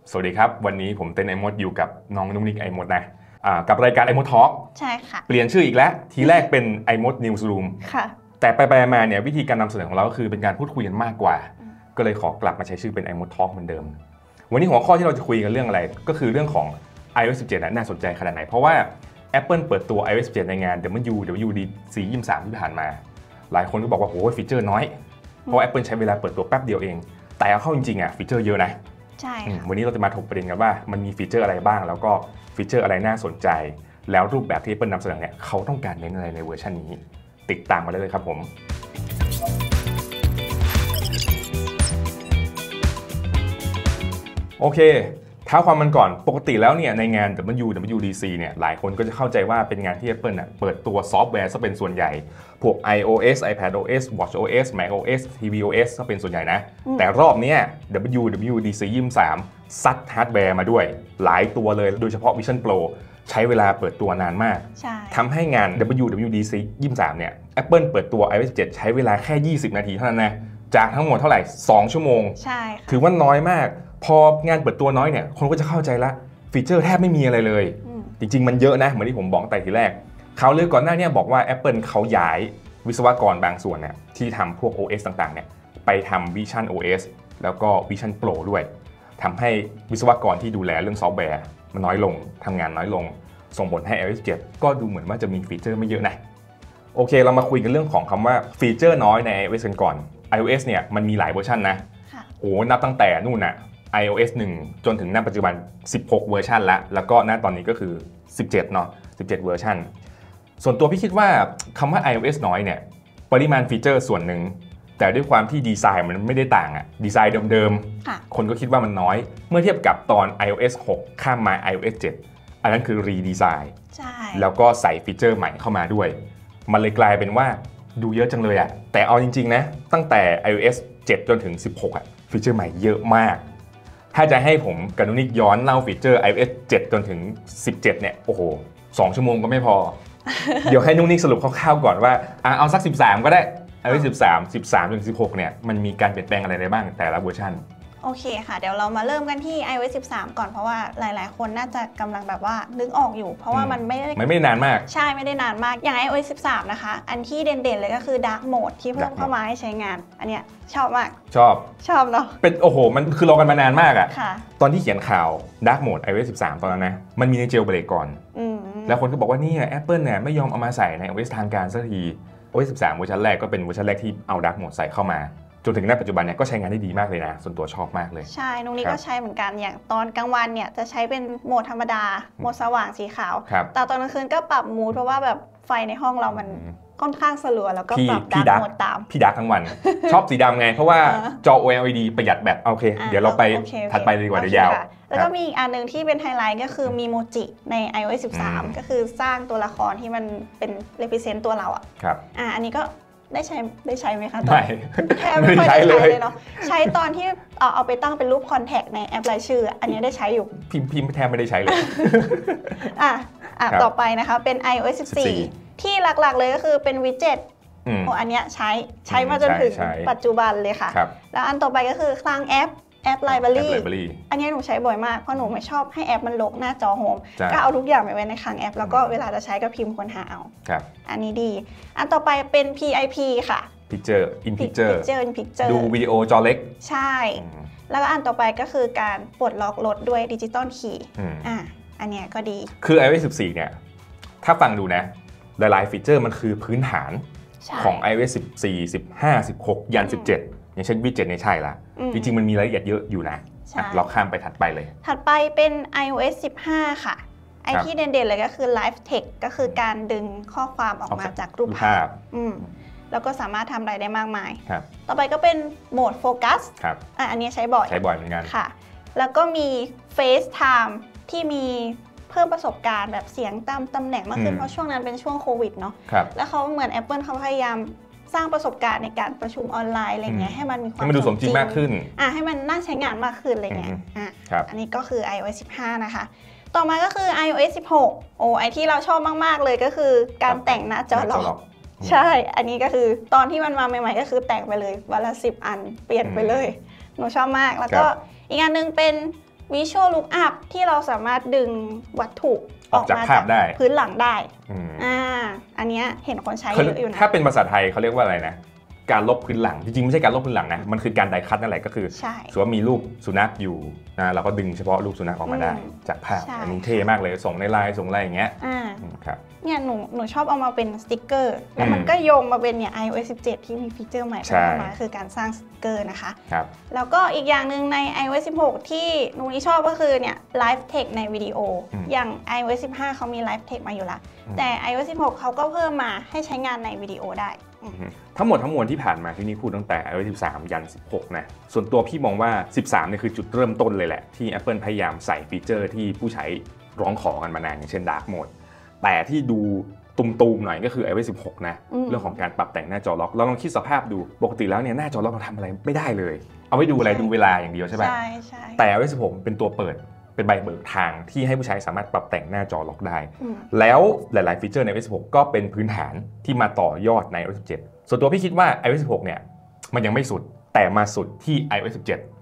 สวัสดีครับวันนี้ผมเต้นไอมดอยู่กับน้องนุ๊กนิกไอมดนะกับรายการไอมดทอล์กใช่ค่ะเปลี่ยนชื่ออีกแล้วทีแรกเป็นไอมดนิวส์รูมค่ะแต่ไปมาเนี่ยวิธีการนำเสนอของเราก็คือเป็นการพูดคุยกันมากกว่าก็เลยขอกลับมาใช้ชื่อเป็นไอมดทอล์กเหมือนเดิมวันนี้หัวข้อที่เราจะคุยกันเรื่องอะไรก็คือเรื่องของ iOS 17น่าสนใจขนาดไหนเพราะว่า Apple เปิดตัว iOS 17ในงาน WWDC 23ที่ผ่านมาหลายคนก็บอกว่าโหฟีเจอร์น้อยเพราะ Apple ใช้เวลาเปิดตัวแป๊บเดียวเองแต่เอาเข้าจริงๆฟีเจอร์เยอะนะใช่ค่ะวันนี้เราจะมาถกประเด็นกันว่ามันมีฟีเจอร์อะไรบ้างแล้วก็ฟีเจอร์อะไรน่าสนใจแล้วรูปแบบที่ Apple นำเสนอเนี่ยเขาต้องการเน้นอะไรในเวอร์ชันนี้ติดตามมาเลยครับผมโอเคเท้าความมันก่อนปกติแล้วเนี่ยในงาน WWDC เนี่ยหลายคนก็จะเข้าใจว่าเป็นงานที่ Apple เปิดตัวซอฟต์แวร์ซะเป็นส่วนใหญ่พวก iOS iPadOS watchOS macOS tvOS ก็เป็นส่วนใหญ่นะแต่รอบนี้ WWDC 23ซัดฮาร์ดแวร์มาด้วยหลายตัวเลยโดยเฉพาะ Vision Pro ใช้เวลาเปิดตัวนานมากทำให้งาน WWDC 23เนี่ย Apple เปิดตัว iOS 7ใช้เวลาแค่20นาทีเท่านั้นนะจากทั้งหมดเท่าไหร่2ชั่วโมงใช่ถือว่าน้อยมากพองานเปิดตัวน้อยเนี่ยคนก็จะเข้าใจละฟีเจอร์แทบไม่มีอะไรเลยจริงๆมันเยอะนะเหมือนที่ผมบอกแต่ทีแรกเขาเลยก่อนหน้านี้บอกว่า Apple เขาย้ายวิศวกรบางส่วนเนี่ยที่ทำพวก OS ต่างๆเนี่ยไปทำ Vision OS แล้วก็ Vision Pro ด้วยทำให้วิศวกรที่ดูแลเรื่องซอฟต์แวร์มันน้อยลงทำงานน้อยลงส่งผลให้ iOS 7ก็ดูเหมือนว่าจะมีฟีเจอร์ไม่เยอะนะโอเคเรามาคุยกันเรื่องของคำว่าฟีเจอร์น้อยใน iOS กันก่อน iOS เนี่ยมันมีหลายเวอร์ชันนะโอ้นับตั้งแต่นู่นน่ะiOS 1 จนถึงณปัจจุบัน16เวอร์ชันแล้วก็ณตอนนี้ก็คือ17เนาะ17เวอร์ชันส่วนตัวพี่คิดว่าคำว่า iOS น้อยเนี่ยปริมาณฟีเจอร์ส่วนหนึ่งแต่ด้วยความที่ดีไซน์มันไม่ได้ต่างดีไซน์เดิมๆคนก็คิดว่ามันน้อยเมื่อเทียบกับตอน iOS 6 ข้ามมา iOS 7อันนั้นคือรีดีไซน์แล้วก็ใส่ฟีเจอร์ใหม่เข้ามาด้วยมันเลยกลายเป็นว่าดูเยอะจังเลยแต่เอาจริงๆนะตั้งแต่ iOS 7 จนถึง16ฟีเจอร์ใหม่เยอะมากถ้าจะให้ผมกับนุ๊กนิกย้อนเล่าฟีเจอร์ iOS 7 จนถึง17เนี่ยโอ้โห2ชั่วโมงก็ไม่พอ เดี๋ยวให้นุ๊กนิกสรุปคร่าวๆก่อนว่าเอาสัก13ก็ได้ iOS 13 จน 16เนี่ยมันมีการเปลี่ยนแปลงอะไรได้บ้างแต่ละเวอร์ชันโอเคค่ะเดี๋ยวเรามาเริ่มกันที่ iOS 13 ก่อนเพราะว่าหลายๆคนน่าจะกำลังแบบว่านึกออกอยู่เพราะว่ามันไม่ได้นานมากใช่ไม่ได้นานมากอย่าง iOS 13 นะคะอันที่เด่นๆเลยก็คือ Dark Mode ที่เพิ่มเข้ามาให้ใช้งานอันเนี้ยชอบมากชอบเนาะเป็นโอ้โหมันคือรอกันมานานมากตอนที่เขียนข่าว Dark Mode iOS 13 ตอนนั้นนะมันมีในเจลเบรกก่อนแล้วคนก็บอกว่านี่ Apple เนี่ยไม่ยอมเอามาใส่ใน iOS ทางการสักที iOS 13 เวอร์ชันแรกก็เป็นเวอร์ชันแรกที่เอา Dark Mode ใส่เข้ามาจนถึงณปัจจุบันเนี่ยก็ใช้งานได้ดีมากเลยนะส่วนตัวชอบมากเลยใช่นุ๊กนิกก็ใช้เหมือนกันอย่างตอนกลางวันเนี่ยจะใช้เป็นโหมดธรรมดาโหมดสว่างสีขาวแต่ตอนกลางคืนก็ปรับมูดเพราะว่าแบบไฟในห้องเรามันค่อนข้างสลัวแล้วก็ปรับดาร์กโหมดตามพี่ดาร์กทั้งวัน ชอบสีดำไงเพราะว่าจอ OLED ประหยัดแบตโอเคเดี๋ยวเราไปถัดไปดีกว่าเดี๋ยวยาวแล้วก็มีอีกอันนึงที่เป็นไฮไลท์ก็คือมีโมจิใน iOS 13 ก็คือสร้างตัวละครที่มันเป็น represent ตัวเราอันนี้ก็ได้ใช้ไหมคะไม่แทบไม่ค่อยได้ใช้เลยเนาะใช้ตอนที่เอาไปตั้งเป็นรูปคอนแทคในแอปรายชื่ออันนี้ได้ใช้อยู่พิมพ์แทบไม่ได้ใช้เลยต่อไปนะคะเป็น iOS 14 ที่หลักๆเลยก็คือเป็นวิดเจ็ตอันนี้ใช้มาจนถึงปัจจุบันเลยค่ะแล้วอันต่อไปก็คือคลังแอปLibrary อันนี้หนูใช้บ่อยมากเพราะหนูไม่ชอบให้แอปมันรกหน้าจอโฮมก็เอาทุกอย่างไปไว้ในคลังแอปแล้วก็เวลาจะใช้ก็พิมพ์ค้นหาเอาอันนี้ดีอันต่อไปเป็น PIP ค่ะ Picture in Picture ดูวิดีโอจอเล็กใช่แล้วก็อันต่อไปก็คือการปลดล็อกรถด้วยดิจิตอลคีย์อันนี้ก็ดีคือ iOS 14 เนี่ยถ้าฟังดูนะหลายๆฟีเจอร์มันคือพื้นฐานของ iOS 14 15 16 ยัน 17อย่างเช่นวิดเจ็ตเนี่ยใช่ละจริงๆมันมีรายละเอียดเยอะอยู่นะเราข้ามไปถัดไปเลยถัดไปเป็น iOS 15 ค่ะไอที่เด่นๆเลยก็คือ Live Text ก็คือการดึงข้อความออกมาจากรูปภาพแล้วก็สามารถทำอะไรได้มากมายต่อไปก็เป็นโหมดโฟกัสอันนี้ใช้บ่อยเหมือนกันค่ะแล้วก็มี FaceTime ที่มีเพิ่มประสบการณ์แบบเสียงตามตำแหน่งมากขึ้นเพราะช่วงนั้นเป็นช่วงโควิดเนาะแล้วเขาเหมือน Apple เขาพยายามสร้างประสบการณ์ในการประชุมออนไลน์อะไรเงี้ยให้มันมีความดูสมจริงมากขึ้นให้มันน่าใช้งานมากขึ้นอะไรเงี้ยอันนี้ก็คือ iOS 15 นะคะต่อมาก็คือ iOS 16ไอที่เราชอบมากๆเลยก็คือการแต่งหน้าจอล็อกใช่อันนี้ก็คือตอนที่มันมาใหม่ๆก็คือแต่งไปเลยวันละ10 อันเปลี่ยนไปเลยหนูชอบมากแล้วก็อีกอันนึงเป็น Visual Lookup ที่เราสามารถดึงวัตถุออกจากภาพได้พื้นหลังได้อันนี้เห็นคนใช้เยอะอยู่นะถ้าเป็นภาษาไทยเขาเรียกว่าอะไรนะการลบพื้นหลังจริงๆไม่ใช่การลบพื้นหลังนะมันคือการไดคัตนั่นแหละก็คือสมมติว่ามีรูปสุนัขอยู่นะเราก็ดึงเฉพาะรูปสุนัขออกมาได้จากภาพอันนี้เท่มากเลยส่งในไลน์ส่งอะไรอย่างเงี้ยครับเนี่ยหนูชอบเอามาเป็นสติ๊กเกอร์แล้วมันก็โยงมาเป็นเนี่ย iOS 17 ที่มีฟีเจอร์ใหม่เข้ามาคือการสร้างสติ๊กเกอร์นะคะแล้วก็อีกอย่างหนึ่งใน iOS 16 ที่หนูนี่ชอบก็คือเนี่ย Live Text ในวิดีโออย่าง iOS 15 เขามี Live Text มาอยู่แล้วแต่ iOS 16 เขาก็เพิ่มมาให้ใช้งานในวิดีโอได้ทั้งหมดทั้งมวลที่ผ่านมาที่นี่พูดตั้งแต่ iOS 13 ยัน 16 นะส่วนตัวพี่มองว่า 13 เนี่ยคือจุดเริ่มต้นเลยแหละที่ Apple พยายามใส่ฟีเจอร์ที่ผู้ใช้ร้องขอกันมานานอย่างเช่น Dark Mode แต่ที่ดูตุ่มๆหน่อยก็คือ iOS 16 นะเรื่องของการปรับแต่งหน้าจอล็อกเราลองคิดสภาพดูปกติแล้วเนี่ยหน้าจอล็อกเราทำอะไรไม่ได้เลยเอาไว้ดูอะไรดูเวลาอย่างเดียวใช่ไหมใช่แต่ iOS 16 เป็นตัวเปิดเป็นใบเบิกทางที่ให้ผู้ใช้สามารถปรับแต่งหน้าจอล็อกได้แล้วหลายๆฟีเจอร์ใน iOS 16 ก็เป็นพื้นฐานที่มาต่อยอดใน iOS 17 ส่วนตัวพี่คิดว่า iOS 16 เนี่ยมันยังไม่สุดแต่มาสุดที่ iOS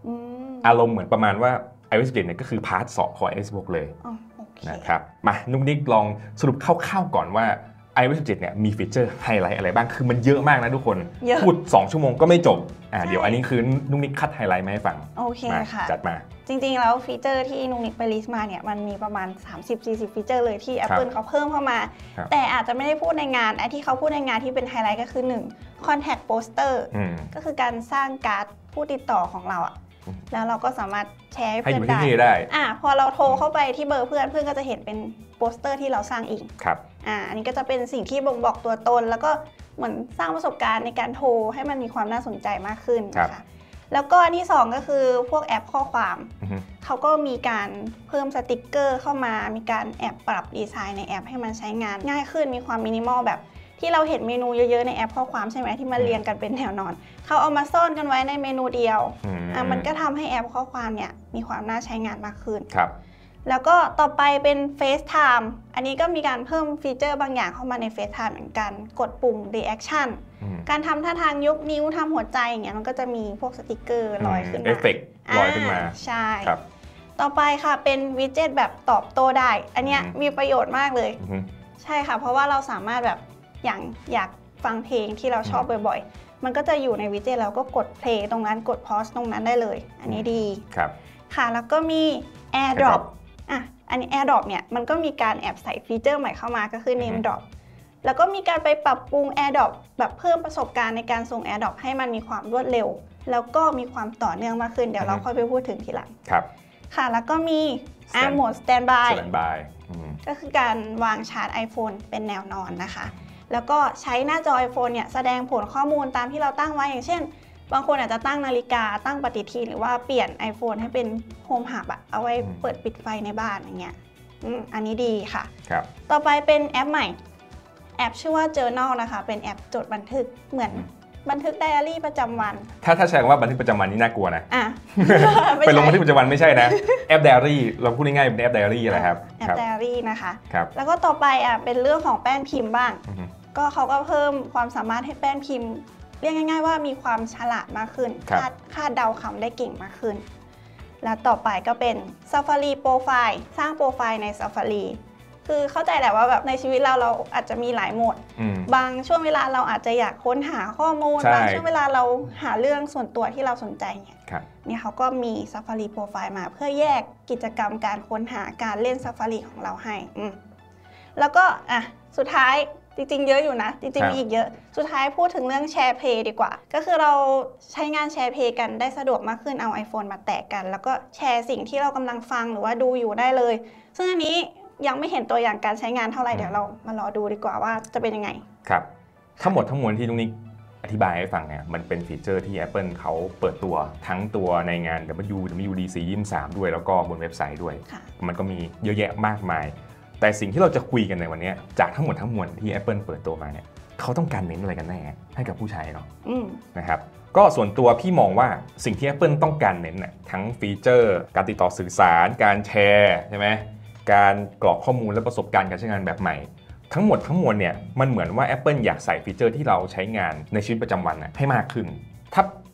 17 อารมณ์เหมือนประมาณว่า iOS 17 เนี่ยก็คือพาร์ท 2 ของ iOS 16 เลยนะครับมานุ๊กนิกลองสรุปคร่าวๆก่อนว่า iOS 17 เนี่ยมีฟีเจอร์ไฮไลท์อะไรบ้างคือมันเยอะมากนะทุกคนพูด2 ชั่วโมงก็ไม่จบเดี๋ยวอันนี้คือนุ๊กนิกคัดไฮไลท์มาให้ฟังโอเคค่ะจัดมาจริงๆแล้วฟีเจอร์ที่นุ๊กนิกไปลิสต์มาเนี่ยมันมีประมาณ 30-40 ฟีเจอร์เลยที่ Apple เขาเพิ่มเข้ามาแต่อาจจะไม่ได้พูดในงานไอ้ที่เขาพูดในงานที่เป็นไฮไลท์ก็คือ1 Contact Poster ก็คือการสร้างการ์ดผู้ติดต่อของเราอะแล้วเราก็สามารถแชร์ให้เพื่อนได้พอเราโทรเข้าไปที่เบอร์เพื่อนก็จะเห็นเป็นโปสเตอร์ที่เราสร้างเองครับอันนี้ก็จะเป็นสิ่งที่บ่งบอกตัวตนแล้วก็เหมือนสร้างประสบการณ์ในการโทรให้มันมีความน่าสนใจมากขึ้นนะคะแล้วก็อันที่2ก็คือพวกแอปข้อความเขาก็มีการเพิ่มสติกเกอร์เข้ามามีการแอบปรับดีไซน์ในแอปให้มันใช้งานง่ายขึ้นมีความมินิมอลแบบที่เราเห็นเมนูเยอะๆในแอปข้อความใช่ไหมที่มันเรียงกันเป็นแถวนอนเขาเอามาซ่อนกันไว้ในเมนูเดียวมันก็ทำให้แอปข้อความเนี่ยมีความน่าใช้งานมากขึ้นแล้วก็ต่อไปเป็น FaceTime อันนี้ก็มีการเพิ่มฟีเจอร์บางอย่างเข้ามาใน FaceTime เหมือนกันกดปุ่ม Reaction การทำท่าทางยกนิ้วทำหัวใจอย่างเงี้ยมันก็จะมีพวกสติกเกอร์ลอยขึ้นมาเอฟเฟกต์ลอยขึ้นมาใช่ต่อไปค่ะเป็นวิดเจ็ตแบบตอบโต้ได้อันนี้มีประโยชน์มากเลยใช่ค่ะเพราะว่าเราสามารถแบบอย่างอยากฟังเพลงที่เราชอบบ่อยๆมันก็จะอยู่ในวิดเจ็ตเราก็กดเพลงตรงนั้นกดพอสตรงนั้นได้เลยอันนี้ดีค่ะแล้วก็มี AirDropอันนี้ AirDrop เนี่ยมันก็มีการแอบใส่ฟีเจอร์ใหม่เข้ามาก็คือ Name Drop แล้วก็มีการไปปรับปรุง AirDrop แบบเพิ่มประสบการณ์ในการส่ง AirDrop ให้มันมีความรวดเร็วแล้วก็มีความต่อเนื่องมากขึ้นเดี๋ยวเราค่อยไปพูดถึงทีหลังค่ะแล้วก็มี Mode Standby ก็คือการวางชาร์จ iPhone เป็นแนวนอนนะคะแล้วก็ใช้หน้าจอ iPhone เนี่ยแสดงผลข้อมูลตามที่เราตั้งไว้อย่างเช่นบางคนอาจจะตั้งนาฬิกาตั้งปฏิทินหรือว่าเปลี่ยน iPhone ให้เป็นโฮมฮับเอาไว้เปิดปิดไฟในบ้านอย่างเงี้ยอันนี้ดีค่ะต่อไปเป็นแอปใหม่แอปชื่อว่า Journal นะคะเป็นแอปจดบันทึกเหมือนบันทึกไดอารี่ประจำวันถ้าใช้คำว่าบันทึกประจำวันนี่น่ากลัวนะเป็นลงบันทึกประจำวันไม่ใช่นะแอปไดอารี่เราพูดง่ายๆเป็นแอปไดอารี่อะไรครับแอปไดอารี่นะคะแล้วก็ต่อไปเป็นเรื่องของแป้นพิมพ์บ้างก็เขาก็เพิ่มความสามารถให้แป้นพิมพ์เรียกง่ายๆว่ามีความฉลาดมากขึ้นคาดเดาคำได้เก่งมากขึ้นแล้วต่อไปก็เป็น Safari Profile สร้างโปรไฟล์ใน Safari คือเข้าใจแหละว่าแบบในชีวิตเราอาจจะมีหลายโหมดบางช่วงเวลาเราอาจจะอยากค้นหาข้อมูลบางช่วงเวลาเราหาเรื่องส่วนตัวที่เราสนใจเนี่ยเขาก็มี Safari Profile มาเพื่อแยกกิจกรรมการค้นหาการเล่น Safari ของเราให้แล้วก็สุดท้ายจริงๆเยอะอยู่นะจริงๆมีอีกเยอะสุดท้ายพูดถึงเรื่องแชร์เพย์ดีกว่าก็คือเราใช้งานแชร์เพย์กันได้สะดวกมากขึ้นเอา iPhone มาแตะกันแล้วก็แชร์สิ่งที่เรากำลังฟังหรือว่าดูอยู่ได้เลยซึ่งอันนี้ยังไม่เห็นตัวอย่างการใช้งานเท่าไหร่เดี๋ยวเรามารอดูดีกว่าว่าจะเป็นยังไงครับทั้งหมดทั้งมวลที่นุ๊กนิกอธิบายให้ฟังเนี่ยมันเป็นฟีเจอร์ที่ Apple เขาเปิดตัวทั้งตัวในงาน WWDC 23ด้วยแล้วก็บนเว็บไซต์ด้วยมันก็มีเยอะแยะมากมายแต่สิ่งที่เราจะคุยกันในวันนี้จากทั้งหมดทั้งมวลที่ Apple เปิดตัวมาเนี่ยเขาต้องการเน้นอะไรกันแน่ให้กับผู้ใช้เนาะนะครับก็ส่วนตัวพี่มองว่าสิ่งที่ Apple ต้องการเน้นน่ะทั้งฟีเจอร์การติดต่อสื่อสารการแชร์ใช่ไหมการกรอกข้อมูลและประสบการณ์การใช้งานแบบใหม่ทั้งหมดทั้งมวลเนี่ยมันเหมือนว่า Apple อยากใส่ฟีเจอร์ที่เราใช้งานในชีวิตประจำวันให้มากขึ้นถ้า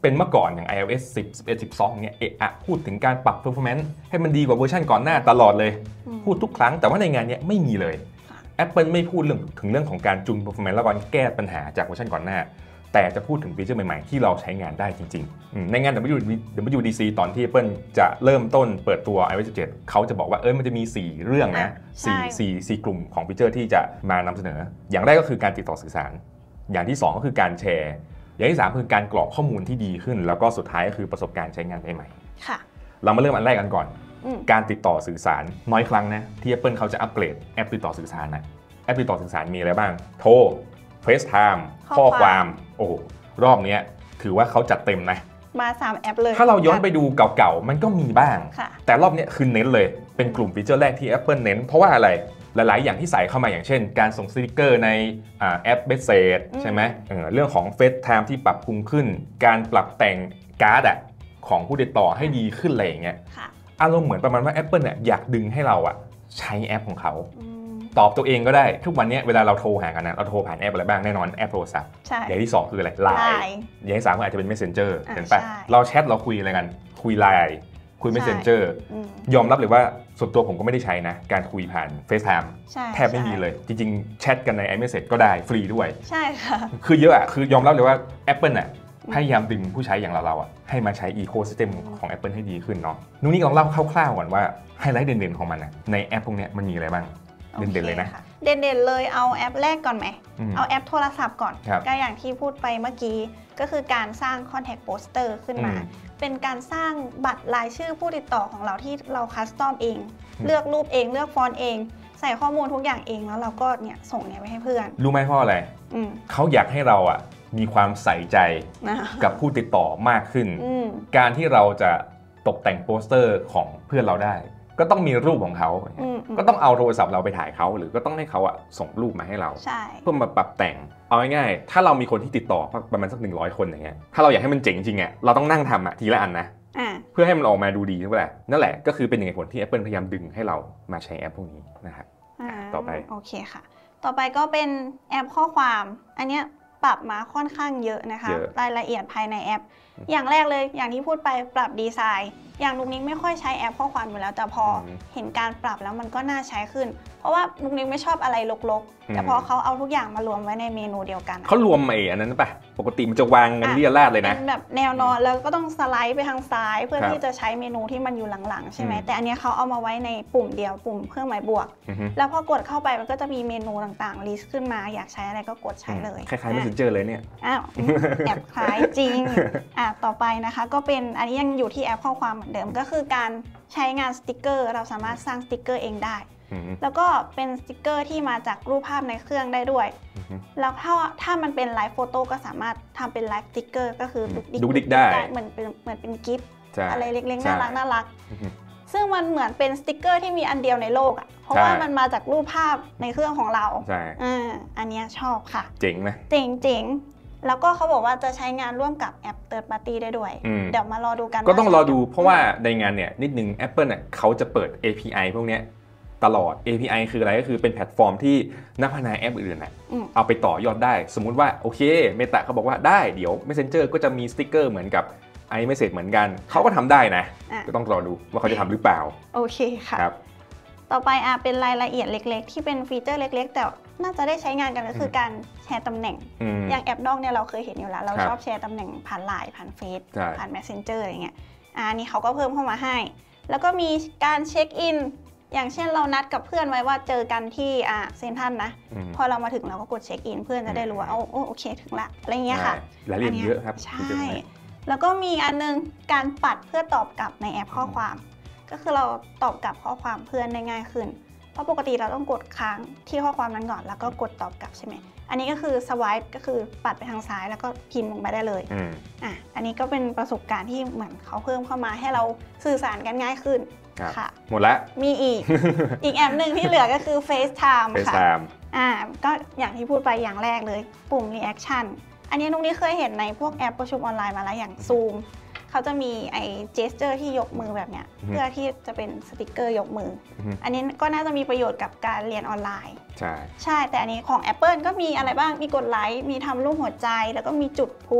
เป็นเมื่อก่อนอย่าง iOS 10 11 12เนี่ยพูดถึงการปรับ performance ให้มันดีกว่าเวอร์ชันก่อนหน้าตลอดเลยพูดทุกครั้งแต่ว่าในงานนี้ไม่มีเลย Apple ไม่พูดถึงเรื่องของการจูน performance แล้วก็แก้ปัญหาจากเวอร์ชันก่อนหน้าแต่จะพูดถึงฟีเจอร์ใหม่ๆที่เราใช้งานได้จริงๆในงาน WWDC ตอนที่ Apple จะเริ่มต้นเปิดตัว iOS 17เขาจะบอกว่ามันจะมี4เรื่องนะ4กลุ่มของฟีเจอร์ที่จะมานำเสนออย่างแรกก็คือการติดต่อสื่อสารอย่างที่2ก็คือการแชร์อย่างที่3คือการกรอกข้อมูลที่ดีขึ้นแล้วก็สุดท้ายก็คือประสบการณ์ใช้งานใหม่ๆค่ะเรามาเริ่มอันแรกกันก่อนการติดต่อสื่อสารน้อยครั้งนะที่ Apple เขาจะอัปเกรดแอปติดต่อสื่อสารนะแอปติดต่อสื่อสารมีอะไรบ้างโทร FaceTime ข้อความโอ้รอบนี้ถือว่าเขาจัดเต็มนะมา3แอปเลยถ้าเราย้อนไปดูเก่าๆมันก็มีบ้างแต่รอบนี้คือเน้นเลยเป็นกลุ่มฟีเจอร์แรกที่ Apple เน้นเพราะว่าอะไรหลายๆอย่างที่ใส่เข้ามาอย่างเช่นการส่งสติกเกอร์ในแอป Message ใช่ไหมเรื่องของ FaceTime ที่ปรับปรุงขึ้นการปรับแต่งการ์ดของผู้ติดต่อให้ดีขึ้นอะไรอย่างเงี้ยอารมณ์เหมือนประมาณว่า Apple เนี่ยอยากดึงให้เราใช้แอปของเขาตอบตัวเองก็ได้ทุกวันนี้เวลาเราโทรหากันนะเราโทรผ่านแอปอะไรบ้างแน่นอนแอปโทรศัพท์อย่างที่2คืออะไร Line อย่างที่3ก็อาจจะเป็น Messenger เห็นปะเราแชทเราคุยอะไรกันคุย Line คุย Messenger ยอมรับเลยว่าส่วนตัวผมก็ไม่ได้ใช้นะการคุยผ่าน FaceTime แทบไม่มีเลยจริงๆแชทกันใน iMessage ก็ได้ฟรีด้วยใช่ค่ะคือเยอะคือยอมรับเลยว่า Apple พยายามดึงผู้ใช้อย่างเราให้มาใช้ Ecosystem ของ Apple ให้ดีขึ้นเนาะนุ้นี่ลองเล่าคร่าวๆก่อนว่าไฮไลท์เด่นๆของมันในแอปพวกนี้มันมีอะไรบ้างเด่นๆเลยนะเด่นๆเลยเอาแอปแรกก่อนไหมเอาแอปโทรศัพท์ก่อนก็อย่างที่พูดไปเมื่อกี้ก็คือการสร้าง Contact Poster ขึ้นมาเป็นการสร้างบัตรรายชื่อผู้ติดต่อของเราที่เราคัสตอมเองเลือกรูปเองเลือกฟอนต์เองใส่ข้อมูลทุกอย่างเองแล้วเราก็เนี่ยส่งเนี่ยไปให้เพื่อนรู้ไหมเพราะอะไรเขาอยากให้เรามีความใส่ใจกับผู้ติดต่อมากขึ้นการที่เราจะตกแต่งโปสเตอร์ของเพื่อนเราได้ก็ต้องมีรูปของเขาก็ต้องเอาโทรศัพท์เราไปถ่ายเขาหรือก็ต้องให้เขาส่งรูปมาให้เราเพื่อมาปรับแต่งเอาง่ายๆถ้าเรามีคนที่ติดต่อประมาณสัก100 คนอย่างเงี้ยถ้าเราอยากให้มันเจ๋งจริงเราต้องนั่งทำทีละอันนะเพื่อให้มันออกมาดูดีนั่นแหละก็คือเป็นเหตุผลที่ Apple พยายามดึงให้เรามาใช้แอปพวกนี้นะครับต่อไปโอเคค่ะต่อไปก็เป็นแอปข้อความอันเนี้ยปรับมาค่อนข้างเยอะนะคะรายละเอียดภายในแอปอย่างแรกเลยอย่างที่พูดไปปรับดีไซน์อย่างนุ๊กนิกไม่ค่อยใช้แอปข้อความอยู่แล้วแต่พอเห็นการปรับแล้วมันก็น่าใช้ขึ้นเพราะว่านุ๊กนิกไม่ชอบอะไรรกๆแต่พอเขาเอาทุกอย่างมารวมไว้ในเมนูเดียวกันเขารวมอันนั้นป่ะปกติมันจะวางกันเรียราดเลยนะเป็นแบบแนวนอนแล้วก็ต้องสไลด์ไปทางซ้ายเพื่อที่จะใช้เมนูที่มันอยู่หลังๆใช่ไหมแต่อันนี้เขาเอามาไว้ในปุ่มเดียวปุ่มเครื่องหมายบวกแล้วพอกดเข้าไปมันก็จะมีเมนูต่างๆลิสต์ขึ้นมาอยากใช้อะไรก็กดใช้เลยคล้ายๆ Messenger เลยเนี่ยแอบคล้ายจริงต่อไปนะคะก็เป็นอันนี้ยังอยู่ที่แอปข้อความเหมือนเดิมก็คือการใช้งานสติกเกอร์เราสามารถสร้างสติกเกอร์เองได้แล้วก็เป็นสติกเกอร์ที่มาจากรูปภาพในเครื่องได้ด้วยแล้วถ้ามันเป็นไลฟ์โฟโต้ก็สามารถทำเป็นไลฟ์สติกเกอร์ก็คือดุกดิกได้เหมือนเป็นกิฟต์อะไรเล็กๆน่ารักซึ่งมันเหมือนเป็นสติกเกอร์ที่มีอันเดียวในโลกเพราะว่ามันมาจากรูปภาพในเครื่องของเราอันนี้ชอบค่ะเจ๋งไหมเจ๋งแล้วก็เขาบอกว่าจะใช้งานร่วมกับแอป Third Party ได้ด้วยเดี๋ยวมารอดูกันก็ต้องรอดูเพราะว่าในงานเนี่ยนิดนึง Apple เขาจะเปิด API พวกนี้ตลอด API คืออะไรก็คือเป็นแพลตฟอร์มที่นักพัฒนาแอปอื่นเอาไปต่อยอดได้สมมุติว่าโอเค Meta เขาบอกว่าได้เดี๋ยว Messenger ก็จะมีสติ๊กเกอร์เหมือนกับ iMessage เหมือนกันเขาก็ทำได้นะก็ต้องรอดูว่าเขาจะทำหรือเปล่าโอเคค่ะต่อไปเป็นรายละเอียดเล็กๆที่เป็นฟีเจอร์เล็กๆแต่น่าจะได้ใช้งานกันก็คือการแชร์ตำแหน่งอย่างแอปนอกเนี่ยเราเคยเห็นอยู่แล้วเราชอบแชร์ตำแหน่งผ่าน Line ผ่านเฟซผ่าน Messenger อะไรเงี้ยอันนี้เขาก็เพิ่มเข้ามาให้แล้วก็มีการเช็คอินอย่างเช่นเรานัดกับเพื่อนไว้ว่าเจอกันที่เซ็นทรัลนะพอเรามาถึงเราก็กดเช็คอินเพื่อนจะได้รู้ว่าโอเคถึงละอะไรเงี้ยค่ะรายละเอียดเยอะครับใช่แล้วก็มีอันนึงการปัดเพื่อตอบกลับในแอปข้อความก็คือเราตอบกลับข้อความเพื่อนได้ง่ายขึ้นเพราะปกติเราต้องกดค้างที่ข้อความนั้นก่อนแล้วก็กดตอบกลับใช่ไหมอันนี้ก็คือสวายก็คือปัดไปทางซ้ายแล้วก็พิมพ์ลงไปได้เลยอันนี้ก็เป็นประสบการณ์ที่เหมือนเขาเพิ่มเข้ามาให้เราสื่อสารกันง่ายขึ้นค่ะหมดละมีอีกแอปหนึ่งที่เหลือก็คือ FaceTime ค่ะก็อย่างที่พูดไปอย่างแรกเลยปุ่ม Reaction อันนี้นุ๊กนี่เคยเห็นในพวกแอปประชุมออนไลน์มาแล้วอย่าง Zoom เขาจะมีเจสเจอร์ที่ยกมือแบบเนี้ยเพื่อที่จะเป็นสติกเกอร์ยกมืออันนี้ก็น่าจะมีประโยชน์กับการเรียนออนไลน์ใช่แต่อันนี้ของ Apple ก็มีอะไรบ้างมีกดไลค์มีทำรูปหัวใจแล้วก็มีจุดพลุ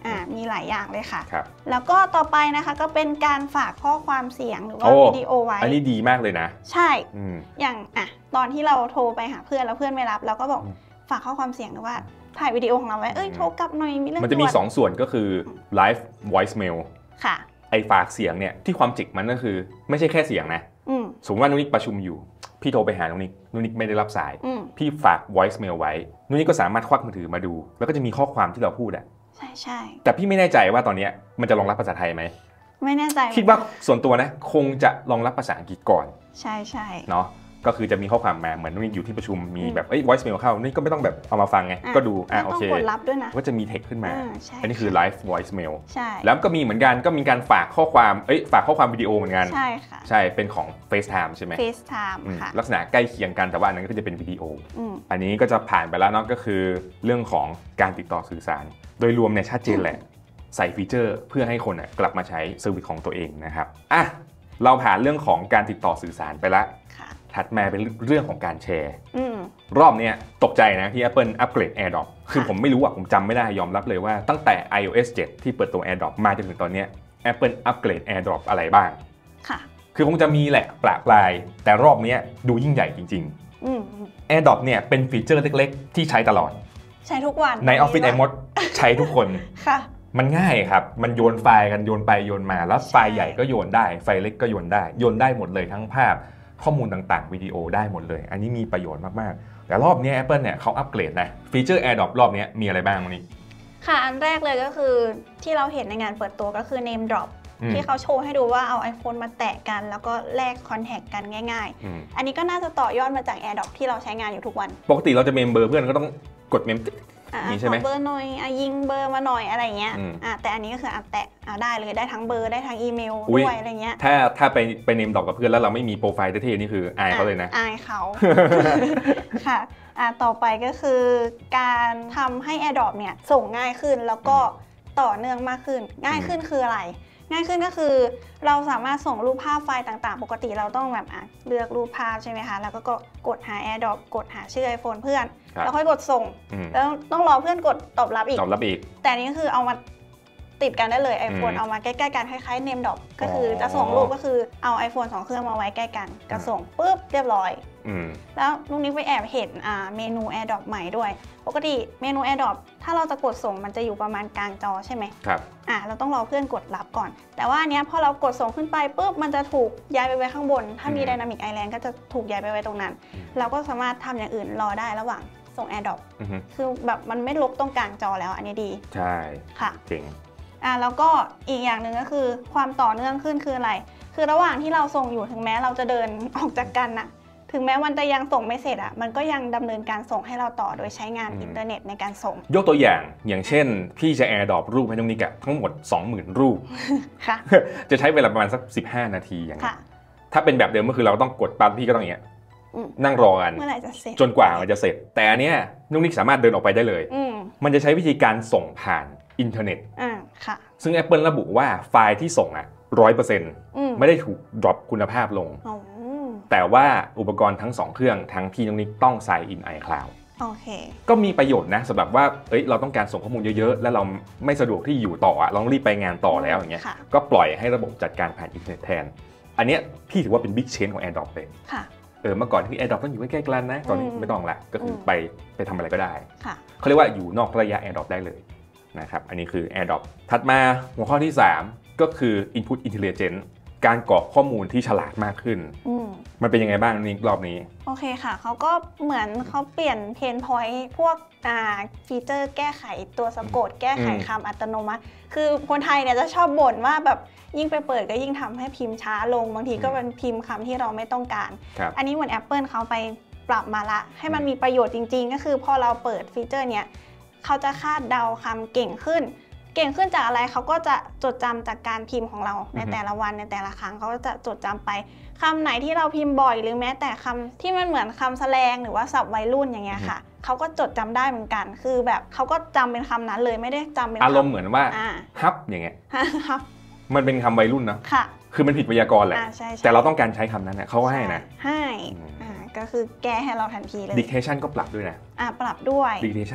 มีหลายอย่างเลยค่ะครับแล้วก็ต่อไปนะคะก็เป็นการฝากข้อความเสียงหรือว่าวิดีโอไว้อันนี้ดีมากเลยนะใช่อย่างตอนที่เราโทรไปหาเพื่อนแล้วเพื่อนไม่รับเราก็บอกฝากข้อความเสียงหรือว่าถ่ายวิดีโอของเราไว้โทรกลับหน่อยมีเรื่องมันจะมี2ส่วนก็คือ live voicemail ค่ะไอ้ฝากเสียงเนี่ยที่ความจิกมันก็คือไม่ใช่แค่เสียงนะสมมติว่านุนิกประชุมอยู่พี่โทรไปหานุนิกไม่ได้รับสายพี่ฝาก voicemail ไว้นุนิกก็สามารถควักมือถือมาดูแล้วก็จะมีข้อความที่เราพูดใช่แต่พี่ไม่แน่ใจว่าตอนนี้มันจะรองรับภาษาไทยไหมไม่แน่ใจคิดว่าส่วนตัวนะคงจะรองรับภาษาอังกฤษก่อนใช่เนาะก็คือจะมีข้อความมาเหมือนนุนิกอยู่ที่ประชุมมีแบบvoice mail เข้านี่ก็ไม่ต้องแบบเอามาฟังไงก็ดูโอเคกดรับด้วยนะก็จะมีเทคขึ้นมาอันนี้คือ live voice mail ใช่แล้วก็มีเหมือนกันก็มีการฝากข้อความฝากข้อความวิดีโอเหมือนกันใช่ค่ะใช่เป็นของ FaceTime ใช่ไหม FaceTime ค่ะลักษณะใกล้เคียงกันแต่ว่าอันนั้นก็จะเป็นวิดีโออันนี้ก็จะผ่านไปแล้วเนาะก็คือเรื่องของการติดต่อสื่อสารโดยรวมเนี่ยชัดเจนแหละใส่ฟีเจอร์เพื่อให้คนกลับมาใช้เซอร์วิสของตัวเองนะครับเราผ่านเรื่องของการติดต่อสื่อสารไปแล้วถัดมาเป็นเรื่องของการแชร์รอบนี้ตกใจนะที่ Apple อัปเกรด AirDrop คือผมไม่รู้ผมจำไม่ได้ยอมรับเลยว่าตั้งแต่ iOS 7 ที่เปิดตัว AirDrop มาจนถึงตอนนี้ Apple อัปเกรด AirDrop อะไรบ้างคือคงจะมีแหละประปรายแต่รอบนี้ดูยิ่งใหญ่จริงๆ AirDrop เนี่ยเป็นฟีเจอร์เล็กๆที่ใช้ตลอดใช้ทุกวันใน Office iMode ใช้ทุกคนมันง่ายครับมันโยนไฟล์กันโยนไปโยนมาแล้วไฟล์ใหญ่ก็โยนได้ไฟล์เล็กก็โยนได้หมดเลยทั้งภาพข้อมูลต่างๆวิดีโอได้หมดเลยอันนี้มีประโยชน์มากๆแต่รอบนี้ Apple เนี่ยเขาอัปเกรดนะฟีเจอร์ AirDrop รอบนี้มีอะไรบ้างวันนี้ค่ะอันแรกเลยก็คือที่เราเห็นในงานเปิดตัวก็คือ Name Drop ที่เขาโชว์ให้ดูว่าเอา iPhone มาแตะกันแล้วก็แลกคอนแทคกันง่ายๆอันนี้ก็น่าจะต่อยอดมาจาก AirDrop ที่เราใช้งานอยู่ทุกวันปกติเราจะเมมเบอร์เพื่อนก็ต้องกดเมมนี่ใช่ไหมเบอร์หน่อยยิงเบอร์มาหน่อยอะไรเงี้ยแต่อันนี้ก็คือแตะได้เลยได้ทั้งเบอร์ได้ทั้งอีเมลด้วยอะไรเงี้ยถ้าไปเนมดอกกับเพื่อนแล้วเราไม่มีโปรไฟล์เท่ๆนี่คืออายเขาเลยนะอายเขาค่ะต่อไปก็คือการทำให้ AirDrop เนี่ยส่งง่ายขึ้นแล้วก็ต่อเนื่องมากขึ้นง่ายขึ้นคืออะไรง่ายขึ้นก็คือเราสามารถส่งรูปภาพไฟล์ต่างๆปกติเราต้องแบบเลือกรูปภาพใช่ไหมคะแล้วก็กดหา AirDrop กดหาชื่อ iPhone เพื่อนแล้วค่อยกดส่งแล้วต้องรอเพื่อนกดตอบรับอีกแต่นี้ก็คือเอามาติดกันได้เลย iPhone เอามาใกล้ๆกันคล้ายๆ Name Drop ก็คือจะส่งรูปก็คือเอา iPhone 2 เครื่องมาไว้ใกล้กันก็ส่งปุ๊บเรียบร้อยแล้วลูกนี้ไปแอบเห็นเมนู AirDrop ใหม่ด้วยปกติเมนู AirDrop ถ้าเราจะกดส่งมันจะอยู่ประมาณกลางจอใช่ไหมครับเราต้องรอเพื่อนกดรับก่อนแต่ว่าอันเนี้ยพอเรากดส่งขึ้นไปปุ๊บมันจะถูกย้ายไปไว้ข้างบนถ้ามี Dynamic Island ก็จะถูกย้ายไปไว้ตรงนั้นเราก็สามารถทำอย่างอื่นรอได้ระหว่างส่ง AirDrop คือแบบมันไม่ลบตรงกลางจอแล้วอันนี้ดีใช่ค่ะเจ๋งแล้วก็อีกอย่างหนึ่งก็คือความต่อเนื่องขึ้นคืออะไรคือระหว่างที่เราส่งอยู่ถึงแม้เราจะเดินออกจากกันน่ะถึงแม้มันจะยังส่งไม่เสร็จมันก็ยังดำเนินการส่งให้เราต่อโดยใช้งานอินเทอร์เน็ตในการส่งยกตัวอย่างเช่นพี่จะ AirDrop รูปให้น้องนิกทั้งหมด 20,000 รูปค่ะจะใช้เวลาประมาณสัก15 นาทีอย่างนี้ถ้าเป็นแบบเดิมก็คือเราต้องกดปั๊บพี่ก็ต้องอย่างเงี้ยนั่งรอกันเมื่อไหร่จะเสร็จจนกว่ามันจะเสร็จแต่อันเนี้ยน้องนิกสามารถเดินออกไปได้เลยมันจะใช้วิธีการส่งผ่านอินเทอร์เน็ตค่ะซึ่ง Apple ระบุว่าไฟล์ที่ส่ง100% ไม่ได้ถูกดรอปคุณภาพลงแต่ว่าอุปกรณ์ทั้ง2เครื่องทั้งที่น้องนิกต้อง Sign in iCloud โอเคก็มีประโยชน์นะสำหรับว่าเราต้องการส่งข้อมูลเยอะๆแล้วเราไม่สะดวกที่อยู่ต่อเราต้องรีบไปงานต่อแล้วอย่างเงี้ยก็ปล่อยให้ระบบจัดการผ่านอินเทอร์เน็ตแทนอันเนี้ยพี่ถือว่าเป็นบิ๊กเชนของ AirDrop เลยเมื่อก่อนที่ AirDrop ต้องอยู่ใกล้ๆกันนะตอนนี้ไม่ต้องละก็คือไปทำอะไรก็ได้เขาเรียกว่าอยู่นอกระยะ AirDrop ได้เลยนะครับอันนี้คือ AirDrop ถัดมาหัวข้อที่3ก็คือ Input Intelligence การกรอกข้อมูลที่ฉลาดมากขึ้นมันเป็นยังไงบ้างนี่รอบนี้โอเคค่ะเขาก็เหมือนเขาเปลี่ยนเพนพอยต์พวกฟีเจอร์แก้ไขตัวสะกดแก้ไขคำอัตโนมัติคือคนไทยเนี่ยจะชอบบ่นว่าแบบยิ่งไปเปิดก็ยิ่งทำให้พิมพ์ช้าลงบางทีก็เป็นพิมพ์คำที่เราไม่ต้องการอันนี้เหมือน Apple เขาไปปรับมาละให้มันมีประโยชน์จริงๆก็คือพอเราเปิดฟีเจอร์เนี้ยเขาจะคาดเดาคำเก่งขึ้นจากอะไรเขาก็จะจดจำจากการพิมพ์ของเราในแต่ละวันในแต่ละครั้งเขาก็จะจดจำไปคำไหนที่เราพิมพ์บ่อยหรือแม้แต่คำที่มันเหมือนคำแสลงหรือว่าศัพท์วัยรุ่นอย่างเงี้ยค่ะเขาก็จดจำได้เหมือนกันคือแบบเขาก็จำเป็นคำนั้นเลยไม่ได้จำเป็นอารมณ์เหมือนว่าฮับอย่างเงี้ยฮับมันเป็นคำวัยรุ่นนะค่ะคือมันผิดไวยากรณ์แหละแต่เราต้องการใช้คำนั้นนะเขาให้นะให้ก็คือแก้ให้เราทันทีเลย dictation ก็ปรับด้วยนะปรับด้วย dictation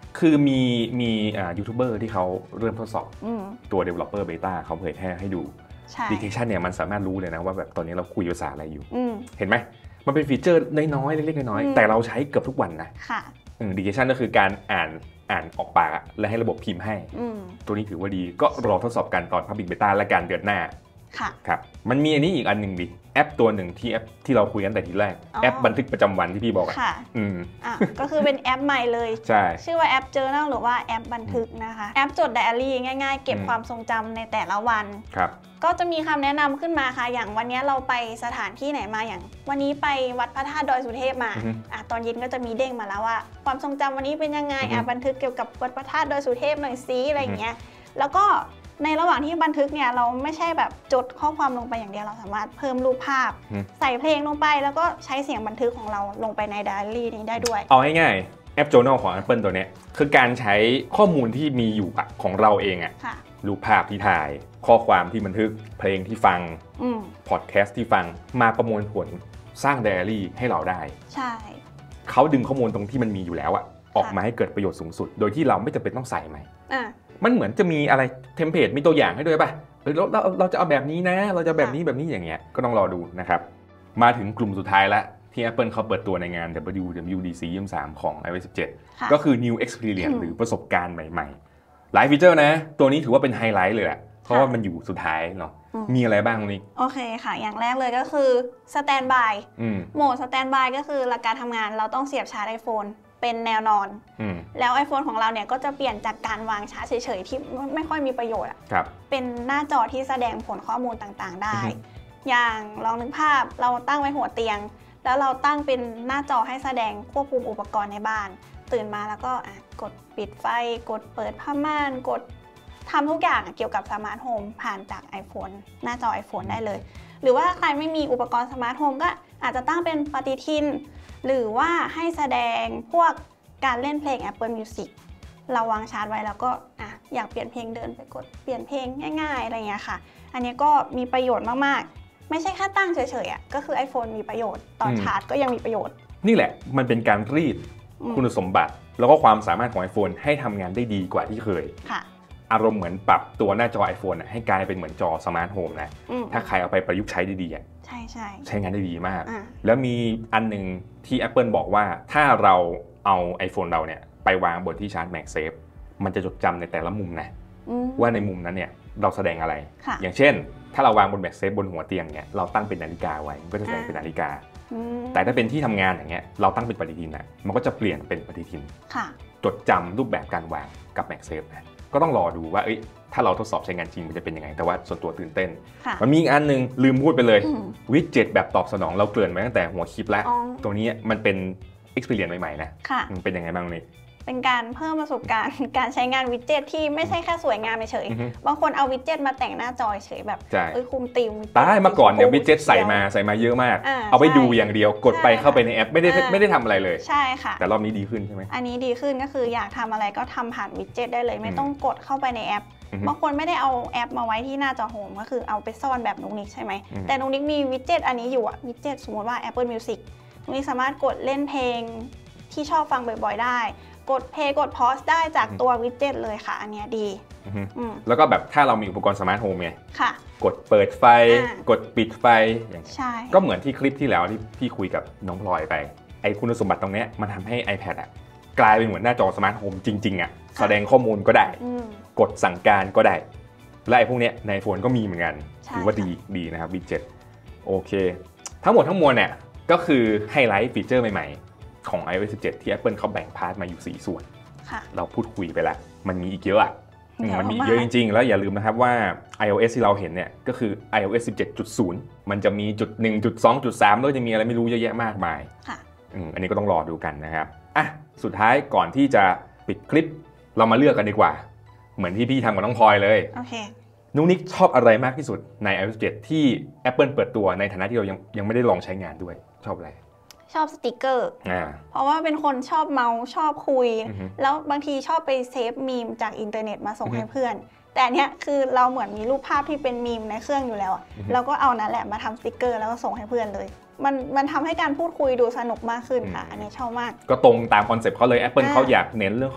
คือมียูทูบเบอร์ที่เขาเริ่มทดสอบตัว developer beta เขาเผยแพร่ให้ดู detection เนี่ยมันสามารถรู้เลยนะว่าแบบตอนนี้เราคุยภาษาอะไรอยู่เห็นไหมมันเป็นฟีเจอร์น้อยๆเล็กๆน้อยๆแต่เราใช้เกือบทุกวันนะdetection ก็คือการอ่านออกปากและให้ระบบพิมพ์ให้ตัวนี้ถือว่าดีก็รอทดสอบกันตอน public beta และการเดือนหน้าครับมันมีอันนี้อีกอันหนึ่งดิแอปตัวหนึ่งที่เราคุยกันแต่ทีแรกแอปบันทึกประจำวันที่พี่บอกก็คือเป็นแอปใหม่เลยชื่อว่าแอป Journal หรือว่าแอปบันทึกนะคะแอปจดไดอารี่ง่ายๆเก็บความทรงจำในแต่ละวันก็จะมีคำแนะนำขึ้นมาค่ะอย่างวันนี้เราไปสถานที่ไหนมาอย่างวันนี้ไปวัดพระธาตุดอยสุเทพมาตอนเย็นก็จะมีเด้งมาแล้วว่าความทรงจำวันนี้เป็นยังไงบันทึกเกี่ยวกับวัดพระธาตุดอยสุเทพหน่อยซิอะไรอย่างเงี้ยแล้วก็ในระหว่างที่บันทึกเนี่ยเราไม่ใช่แบบจดข้อความลงไปอย่างเดียวเราสามารถเพิ่มรูปภาพใส่เพลงลงไปแล้วก็ใช้เสียงบันทึกของเราลงไปในไดอารี่นี้ได้ด้วยเอาง่ายๆแอป Journal ของ Apple ตัวนี้คือการใช้ข้อมูลที่มีอยู่ของเราเองรูปภาพที่ถ่ายข้อความที่บันทึกเพลงที่ฟังพอดแคสต์ที่ฟังมาประมวลผลสร้างไดอารี่ให้เราได้ใช่เขาดึงข้อมูลตรงที่มันมีอยู่แล้วออกมาให้เกิดประโยชน์สูงสุดโดยที่เราไม่จำเป็นต้องใส่ใหม่มันเหมือนจะมีอะไรเทมเพลตมีตัวอย่างให้ด้วยป่ะเราจะเอาแบบนี้นะเราจะแบบนี้อย่างเงี้ยก็ต้องรอดูนะครับมาถึงกลุ่มสุดท้ายแล้วที่ Apple เขาเปิดตัวในงาน WWDC 23ของ iOS 17 ก็คือ New Experience หรือประสบการณ์ใหม่ๆหลายฟีเจอร์นะตัวนี้ถือว่าเป็นไฮไลท์เลยแหละเพราะว่ามันอยู่สุดท้ายเนาะมีอะไรบ้างนี่โอเคค่ะอย่างแรกเลยก็คือ Standby โหมด Standby ก็คือหลักการทำงานเราต้องเสียบชาร์จ iPhoneเป็นแนวนอนแล้ว iPhone ของเราเนี่ยก็จะเปลี่ยนจากการวางชาร์จเฉยๆที่ไม่ค่อยมีประโยชน์เป็นหน้าจอที่แสดงผลข้อมูลต่างๆได้อย่างลองนึกภาพเราตั้งไว้หัวเตียงแล้วเราตั้งเป็นหน้าจอให้แสดงควบคุมอุปกรณ์ในบ้านตื่นมาแล้วก็กดปิดไฟกดเปิดผ้าม่านกดทำทุกอย่างเกี่ยวกับสมาร์ทโฮมผ่านจาก iPhone หน้าจอ iPhone ได้เลยหรือว่าใครไม่มีอุปกรณ์สมาร์ทโฮมก็อาจจะตั้งเป็นปฏิทินหรือว่าให้แสดงพวกการเล่นเพลง Apple Music เราวางชาร์จไว้แล้วก็อยากเปลี่ยนเพลงเดินไปกดเปลี่ยนเพลงง่ายๆอะไรเงี้ยค่ะอันนี้ก็มีประโยชน์มากๆไม่ใช่แค่ตั้งเฉยๆก็คือ iPhone มีประโยชน์ตอนชาร์จก็ยังมีประโยชน์นี่แหละมันเป็นการรีดคุณสมบัติแล้วก็ความสามารถของ iPhone ให้ทำงานได้ดีกว่าที่เคยอารมณ์เหมือนปรับตัวหน้าจอ iPhone ให้กลายเป็นเหมือนจอสมาร์ทโฮมนะถ้าใครเอาไปประยุกต์ใช้ดีๆใช้งานได้ดีมากแล้วมีอันหนึ่งที่ Apple บอกว่าถ้าเราเอา iPhone เราเนี่ยไปวางบนที่ชาร์จ MagSafe มันจะจดจำในแต่ละมุมนะว่าในมุมนั้นเนี่ยเราแสดงอะไรอย่างเช่นถ้าเราวางบน MagSafe บนหัวเตียงเนี่ยเราตั้งเป็นนาฬิกาไว้มันก็จะแสดงเป็นนาฬิกาแต่ถ้าเป็นที่ทำงานอย่างเงี้ยเราตั้งเป็นปฏิทินนะมันก็จะเปลี่ยนเป็นปฏิทินจดจำรูปแบบการวางกับ MagSafe นะก็ต้องรอดูว่าถ้าเราทดสอบใช้งานจริงมันจะเป็นยังไงแต่ว่าส่วนตัวตื่นเต้นมันมีอีกอันนึงลืมพูดไปเลยวิดเจ็ตแบบตอบสนองเราเกริ่นไว้ตั้งแต่หัวคลิปแล้วตัวนี้มันเป็น experience ใหม่ๆนะมันเป็นยังไงบ้างนี่เป็นการเพิ่มประสบการณ์การใช้งานวิดเจ็ตที่ไม่ใช่แค่สวยงามเฉยบางคนเอาวิดเจ็ตมาแต่งหน้าจอเฉยแบบคุมธีมตายเมื่อก่อนเนี่ยวิดเจ็ตใส่มาเยอะมากเอาไปดูอย่างเดียวกดไปเข้าไปในแอปไม่ได้ทำอะไรเลยใช่ค่ะแต่รอบนี้ดีขึ้นใช่ไหมอันนี้ดีขึ้นก็คืออยากทำอะไรก็ทำผ่านวิดเจ็ตได้เลยไม่ต้องกดเข้าไปในแอปบางคนไม่ได้เอาแอปมาไว้ที่หน้าจอโฮมก็คือเอาไปซ่อนแบบนุ๊กนิกใช่ไหมแต่นุ๊กนิกมีวิดเจ็ตอันนี้อยู่วิดเจ็ตสมมติว่า Apple Music นุ๊กนิกสามารถกดเล่นเพลงที่ชอบฟังบ่อยๆได้กดเพลย์กดพอสได้จากตัววิดเจ็ตเลยค่ะอันนี้ดีแล้วก็แบบถ้าเรามีอุปกรณ์สมาร์ทโฮมไงกดเปิดไฟกดปิดไฟอย่างก็เหมือนที่คลิปที่แล้วที่พี่คุยกับน้องพลอยไปไอ้คุณสมบัติตรงนี้มันทำให้ iPad กลายเป็นเหมือนหน้าจอสมาร์ทโฮมจริงๆแสดงข้อมูลก็ได้กดสั่งการก็ได้และไอ้พวกนี้ใน iPhone ก็มีเหมือนกันถือว่าดีนะครับวิดเจ็ตโอเคทั้งหมดทั้งมวลเนี่ยก็คือไฮไลท์ฟีเจอร์ใหม่ๆของ iOS 17 ที่ Apple เขาแบ่งพาร์ทมาอยู่4ส่วนเราพูดคุยไปแล้วมันมีอีกเยอะมันมีเยอะจริงๆแล้วอย่าลืมนะครับว่า iOS ที่เราเห็นเนี่ยก็คือ iOS 17.0 มันจะมีจุด1จุด2จุด3แล้วจะมีอะไรไม่รู้เยอะแยะมากมายอันนี้ก็ต้องรอดูกันนะครับสุดท้ายก่อนที่จะปิดคลิปเรามาเลือกกันดีกว่าเหมือนที่พี่ทำกับน้องพลอยเลยนุ๊กนิกชอบอะไรมากที่สุดใน iOS 17 ที่ Apple เปิดตัวในฐานะที่เรายังไม่ได้ลองใช้งานด้วยชอบอะไรชอบสติกเกอร์เพราะว่าเป็นคนชอบเมาส์ชอบคุยแล้วบางทีชอบไปเซฟมีมจากอินเทอร์เน็ตมาส่งให้เพื่อนแต่อันเนี้ยคือเราเหมือนมีรูปภาพที่เป็นมีมในเครื่องอยู่แล้วเราก็เอานั่นแหละมาทำสติกเกอร์แล้วก็ส่งให้เพื่อนเลยมันทำให้การพูดคุยดูสนุกมากขึ้นค่ะอันนี้ชอบมากก็ตรงตามคอนเซ็ปต์เขาเลย Apple เขาอยากเน้นเรื่องของ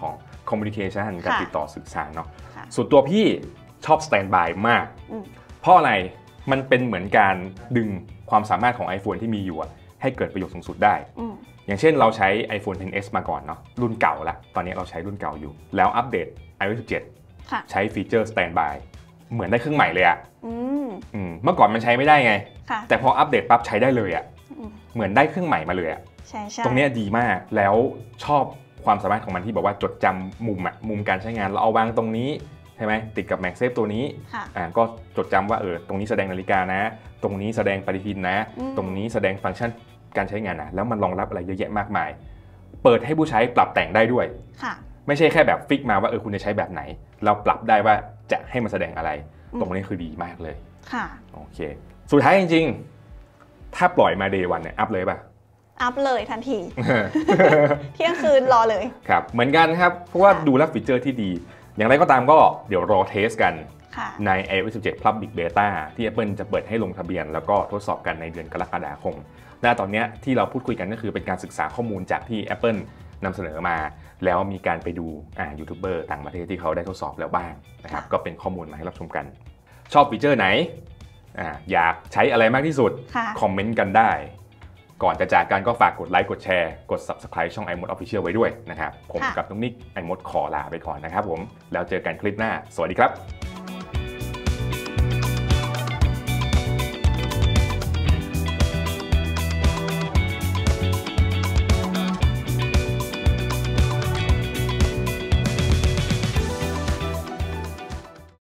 communication การติดต่อสื่อสารเนาะส่วนตัวพี่ชอบ standby มากเพราะอะไรมันเป็นเหมือนการดึงความสามารถของ iPhone ที่มีอยู่ให้เกิดประโยชน์สูงสุดได้อย่างเช่นเราใช้ iPhone XS มาก่อนเนาะรุ่นเก่าละตอนนี้เราใช้รุ่นเก่าอยู่แล้วอัปเดต iOS 17ใช้ฟีเจอร์ standby เหมือนได้เครื่องใหม่เลยเมื่อก่อนมันใช้ไม่ได้ไงแต่พออัปเดตปั๊บใช้ได้เลยเหมือนได้เครื่องใหม่มาเลยตรงนี้ดีมากแล้วชอบความสามารถของมันที่บอกว่าจดจำมุมการใช้งานเราเอาวางตรงนี้ใช่ไหมติดกับ MagSafe ตัวนี้ก็จดจำว่าตรงนี้แสดงนาฬิกานะตรงนี้แสดงปฏิทินนะตรงนี้แสดงฟังก์ชันการใช้งานนะแล้วมันรองรับอะไรเยอะแยะมากมายเปิดให้ผู้ใช้ปรับแต่งได้ด้วยไม่ใช่แค่แบบฟิกมาว่าคุณจะใช้แบบไหนเราปรับได้ว่าจะให้มันแสดงอะไรตรงนี้คือดีมากเลยโอเคสุดท้ายจริงๆถ้าปล่อยมา Day 1เนี่ยอัพเลยป่ะอัพเลยทันที เที่ยงคืนรอเลยครับเหมือนกันครับเพราะว่าดูแล้วฟีเจอร์ที่ดีอย่างไรก็ตามก็เดี๋ยวรอเทสกันใน iOS 17 Public Beta ที่ Apple จะเปิดให้ลงทะเบียนแล้วก็ทดสอบกันในเดือนกรกฎาคมและตอนนี้ที่เราพูดคุยกันก็คือเป็นการศึกษาข้อมูลจากที่ Apple นำเสนอมาแล้วมีการไปดูยูทูบเบอร์ต่างประเทศที่เขาได้ทดสอบแล้วบ้างนะครับก็เป็นข้อมูลมาให้รับชมกันชอบฟีเจอร์ไหนอยากใช้อะไรมากที่สุดคอมเมนต์กันได้ก่อนจะจากกันก็ฝากกดไลค์กดแชร์กด Subscribe ช่อง iMode Official ไว้ด้วยนะครับผมกับน้องนิก iMode ขอลาไปก่อนนะครับผมแล้วเจอกันคลิปหน้าสวัสดีครับ